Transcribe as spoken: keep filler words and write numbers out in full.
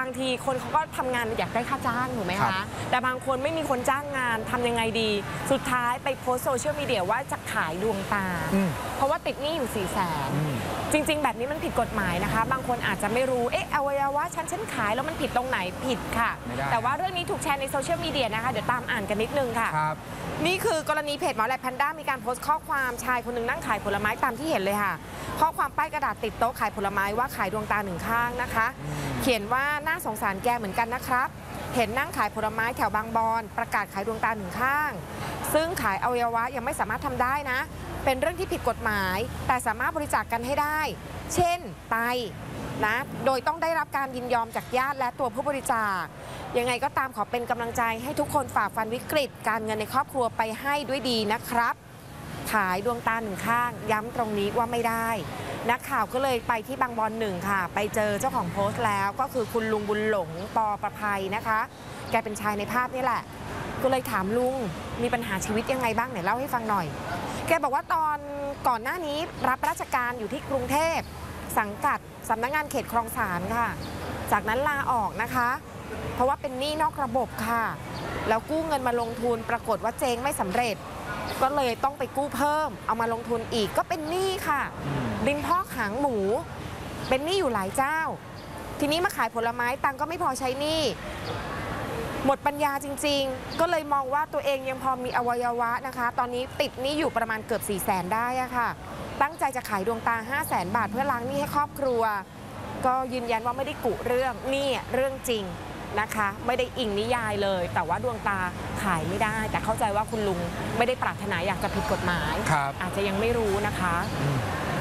างทีคนเขาก็ทำงานอยากได้ค่าจ้างถูกไหมคะแต่บางคนไม่มีคนจ้างงานทำยังไงดีสุดท้ายไปโพสโซเชียลมีเดียว่าจะขายดวงตาเพราะว่าติดหนี้อยู่สี่แสนจริงๆแบบนี้มันผิดกฎหมายนะคะบางคนอาจจะไม่รู้เอ๊ะอวัยวะฉันฉันขายแล้วมันผิดตรงไหนผิดค่ะแต่ว่าเรื่องนี้ถูกแชร์ในโซเชียลมีเดียนะคะเดี๋ยวตามอ่านกันนิดนึงค่ะนี่คือกรณีเพจหมอแหลปแพนด้ามีการโพสต์ข้อความชายคนหนึ่งนั่งขายผลไม้ตามที่เห็นเลยค่ะข้อความป้ายกระดาษติดโต๊ะขายผลไม้ว่าขายดวงตาหนึ่งข้างนะคะเขียนว่าน่าสงสารแกเหมือนกันนะครับเห็นนั่งขายผลไม้แถวบางบอนประกาศขายดวงตาหนึ่งข้างซึ่งขายอวัยวะยังไม่สามารถทำได้นะเป็นเรื่องที่ผิดกฎหมายแต่สามารถบริจาค กันให้ได้เช่นไตนะโดยต้องได้รับการยินยอมจากญาติและตัวผู้บริจาคยังไงก็ตามขอเป็นกำลังใจให้ทุกคนฝ่าฟันวิกฤตการเงินในครอบครัวไปให้ด้วยดีนะครับขายดวงตาหนึ่งข้างย้ำตรงนี้ว่าไม่ได้นักข่าวก็เลยไปที่บางบอนหนึ่งค่ะไปเจอเจ้าของโพสต์แล้วก็คือคุณลุงบุญหลงปอประภัยนะคะแกเป็นชายในภาพนี่แหละก็เลยถามลุงมีปัญหาชีวิตยังไงบ้างไหนเล่าให้ฟังหน่อยแกบอกว่าตอนก่อนหน้านี้รับราชการอยู่ที่กรุงเทพสังกัดสำนักงานเขตคลองสานค่ะจากนั้นลาออกนะคะเพราะว่าเป็นหนี้นอกระบบค่ะแล้วกู้เงินมาลงทุนปรากฏว่าเจ๊งไม่สำเร็จก็เลยต้องไปกู้เพิ่มเอามาลงทุนอีกก็เป็นหนี้ค่ะดินพอกหางหมูเป็นหนี้อยู่หลายเจ้าทีนี้มาขายผลไม้ตังก็ไม่พอใช้หนี้หมดปัญญาจริงๆก็เลยมองว่าตัวเองยังพอมีอวัยวะนะคะตอนนี้ติดหนี้อยู่ประมาณเกือบสี่แสนได้อะค่ะตั้งใจจะขายดวงตาห้าแสนบาทเพื่อล้างหนี้ให้ครอบครัวก็ยืนยันว่าไม่ได้กุเรื่องนี่เรื่องจริงนะคะไม่ได้อิงนิยายเลยแต่ว่าดวงตาขายไม่ได้แต่เข้าใจว่าคุณลุงไม่ได้ปรารถนาอยากจะผิดกฎหมายอาจจะยังไม่รู้นะคะ